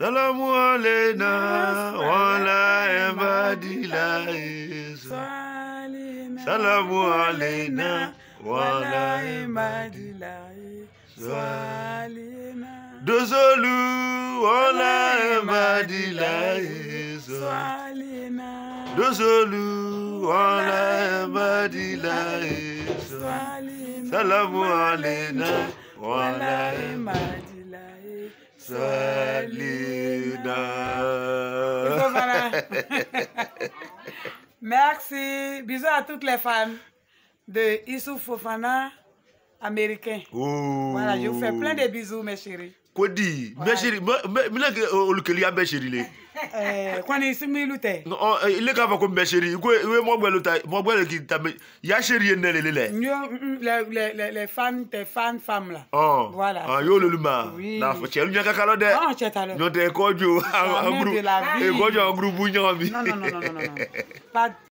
Salamu alena wala ibadillah. Salamu alena wala ibadillah. Dozolu wala ibadillah. Dozolu wala ibadillah. Salamu alena wala ibadillah. Salina. Merci. Bisous à toutes les fans de Youssouf Fofana américain. Oh. Voilà, je vous fais plein de bisous, mes chéris. Quoi dit? Mes chéris, mes chéris. Quand il se met l'outé. Non, il est capable comme mes chéris. Moi, il y a chéri Les fans, tes fans femmes là. Oh. Voilà. Ah, yo le luma. Oui. Na faut tiens bien kakalo de. Non, c'est alors. Non, t'es quoi, un groupe. Un groupe, Non. Pas